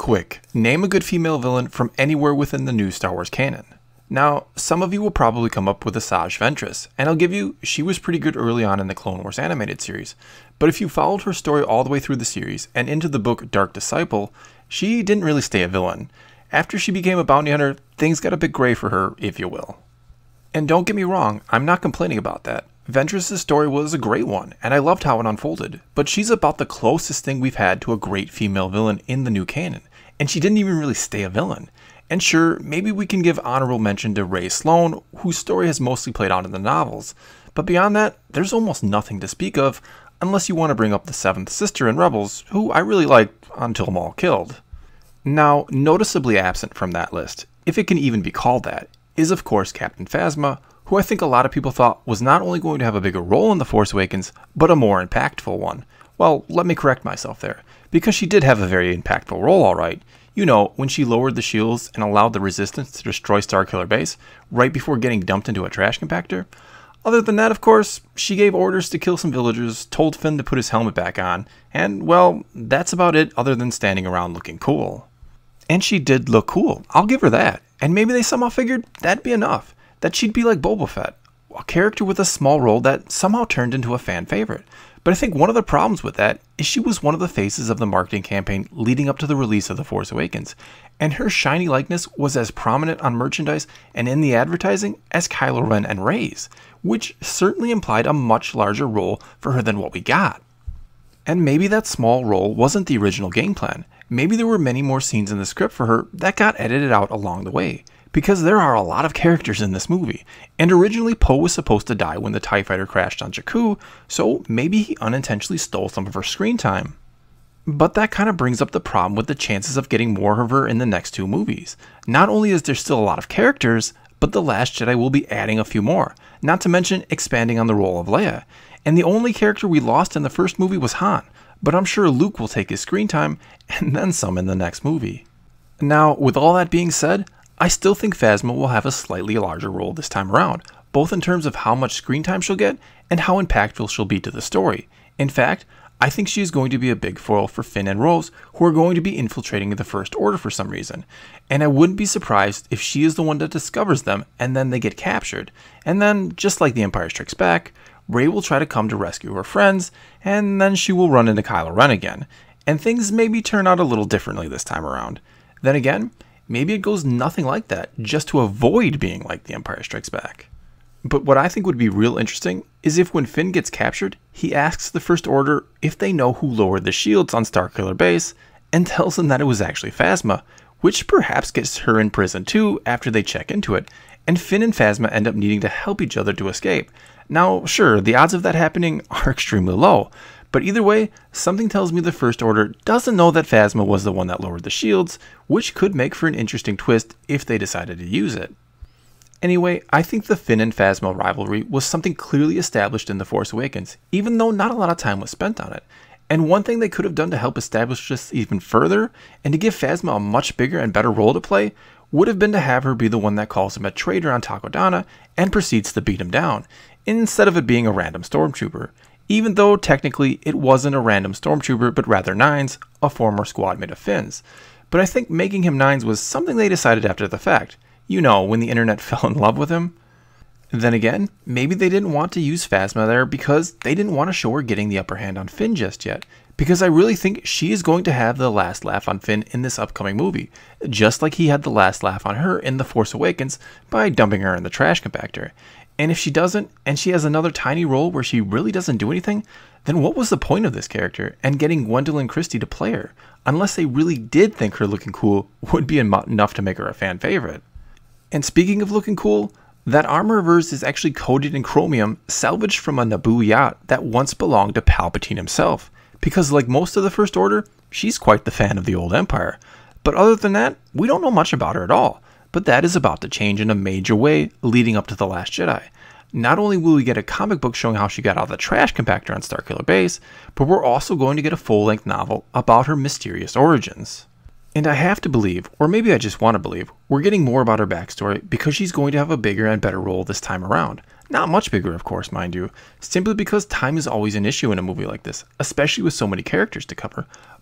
Quick, name a good female villain from anywhere within the new Star Wars canon. Now, some of you will probably come up with Asajj Ventress, and I'll give you, she was pretty good early on in the Clone Wars animated series, but if you followed her story all the way through the series and into the book Dark Disciple, she didn't really stay a villain. After she became a bounty hunter, things got a bit gray for her, if you will. And don't get me wrong, I'm not complaining about that. Ventress' story was a great one, and I loved how it unfolded, but she's about the closest thing we've had to a great female villain in the new canon, and she didn't even really stay a villain. And sure, maybe we can give honorable mention to Rey Sloane, whose story has mostly played out in the novels, but beyond that, there's almost nothing to speak of, unless you want to bring up the Seventh Sister in Rebels, who I really liked until Maul killed. Now, noticeably absent from that list, if it can even be called that, is of course Captain Phasma, who I think a lot of people thought was not only going to have a bigger role in The Force Awakens, but a more impactful one. Well, let me correct myself there, because she did have a very impactful role, alright. You know, when she lowered the shields and allowed the Resistance to destroy Starkiller Base right before getting dumped into a trash compactor. Other than that, of course, she gave orders to kill some villagers, told Finn to put his helmet back on, and, well, that's about it other than standing around looking cool. And she did look cool, I'll give her that, and maybe they somehow figured that'd be enough. That she'd be like Boba Fett, a character with a small role that somehow turned into a fan favorite. But I think one of the problems with that is she was one of the faces of the marketing campaign leading up to the release of The Force Awakens, and her shiny likeness was as prominent on merchandise and in the advertising as Kylo Ren and Rey's, which certainly implied a much larger role for her than what we got. And maybe that small role wasn't the original game plan. Maybe there were many more scenes in the script for her that got edited out along the way. Because there are a lot of characters in this movie, and originally Poe was supposed to die when the TIE fighter crashed on Jakku, so maybe he unintentionally stole some of her screen time. But that kind of brings up the problem with the chances of getting more of her in the next two movies. Not only is there still a lot of characters, but The Last Jedi will be adding a few more, not to mention expanding on the role of Leia. And the only character we lost in the first movie was Han, but I'm sure Luke will take his screen time, and then some in the next movie. Now, with all that being said, I still think Phasma will have a slightly larger role this time around, both in terms of how much screen time she'll get and how impactful she'll be to the story. In fact, I think she is going to be a big foil for Finn and Rose, who are going to be infiltrating the First Order for some reason, and I wouldn't be surprised if she is the one that discovers them and then they get captured, and then, just like The Empire Strikes Back, Rey will try to come to rescue her friends, and then she will run into Kylo Ren again, and things maybe turn out a little differently this time around. Then again, maybe it goes nothing like that, just to avoid being like The Empire Strikes Back. But what I think would be real interesting is if when Finn gets captured, he asks the First Order if they know who lowered the shields on Starkiller Base, and tells them that it was actually Phasma, which perhaps gets her in prison too after they check into it, and Finn and Phasma end up needing to help each other to escape. Now, sure, the odds of that happening are extremely low, but either way, something tells me the First Order doesn't know that Phasma was the one that lowered the shields, which could make for an interesting twist if they decided to use it. Anyway, I think the Finn and Phasma rivalry was something clearly established in The Force Awakens, even though not a lot of time was spent on it. And one thing they could have done to help establish this even further, and to give Phasma a much bigger and better role to play, would have been to have her be the one that calls him a traitor on Takodana and proceeds to beat him down, instead of it being a random stormtrooper. Even though technically it wasn't a random stormtrooper, but rather Nines, a former squad mate of Finn's. But I think making him Nines was something they decided after the fact. You know, when the internet fell in love with him. Then again, maybe they didn't want to use Phasma there because they didn't want to show her getting the upper hand on Finn just yet. Because I really think she is going to have the last laugh on Finn in this upcoming movie, just like he had the last laugh on her in The Force Awakens by dumping her in the trash compactor. And if she doesn't, and she has another tiny role where she really doesn't do anything, then what was the point of this character and getting Gwendolyn Christie to play her, unless they really did think her looking cool would be enough to make her a fan favorite. And speaking of looking cool, that armor of hers is actually coated in chromium salvaged from a Naboo yacht that once belonged to Palpatine himself, because like most of the First Order, she's quite the fan of the old Empire. But other than that, we don't know much about her at all. But that is about to change in a major way leading up to The Last Jedi. Not only will we get a comic book showing how she got out of the trash compactor on Starkiller Base, but we're also going to get a full-length novel about her mysterious origins. And I have to believe, or maybe I just want to believe, we're getting more about her backstory because she's going to have a bigger and better role this time around. Not much bigger, of course, mind you, simply because time is always an issue in a movie like this, especially with so many characters to cover.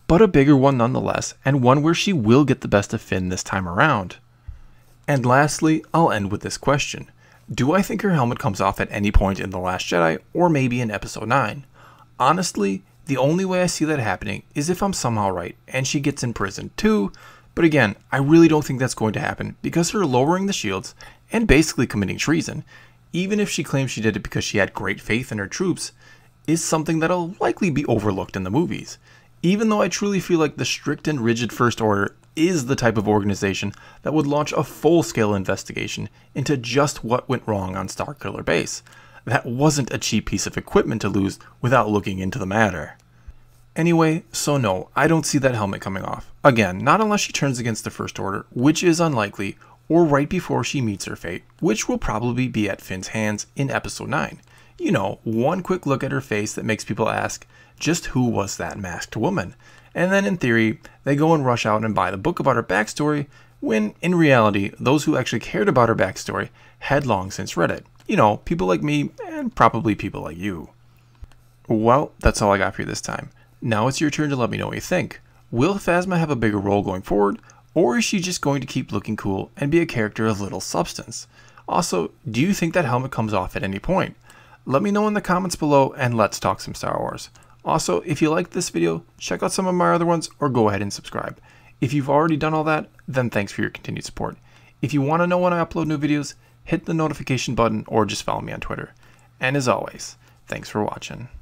but a bigger one nonetheless, and one where she will get the best of Finn this time around. And lastly, I'll end with this question. Do I think her helmet comes off at any point in The Last Jedi, or maybe in Episode 9? Honestly, the only way I see that happening is if I'm somehow right, and she gets imprisoned too, but again, I really don't think that's going to happen because her lowering the shields, and basically committing treason, even if she claims she did it because she had great faith in her troops, is something that'll likely be overlooked in the movies. Even though I truly feel like the strict and rigid First Order is the type of organization that would launch a full-scale investigation into just what went wrong on Starkiller Base. That wasn't a cheap piece of equipment to lose without looking into the matter. Anyway, so no, I don't see that helmet coming off. Again, not unless she turns against the First Order, which is unlikely, or right before she meets her fate, which will probably be at Finn's hands in Episode 9. You know, one quick look at her face that makes people ask, just who was that masked woman? And then in theory, they go and rush out and buy the book about her backstory, when in reality, those who actually cared about her backstory had long since read it. You know, people like me, and probably people like you. Well, that's all I got for you this time. Now it's your turn to let me know what you think. Will Phasma have a bigger role going forward, or is she just going to keep looking cool and be a character of little substance? Also, do you think that helmet comes off at any point? Let me know in the comments below, and let's talk some Star Wars. Also, if you liked this video, check out some of my other ones or go ahead and subscribe. If you've already done all that, then thanks for your continued support. If you want to know when I upload new videos, hit the notification button or just follow me on Twitter. And as always, thanks for watching.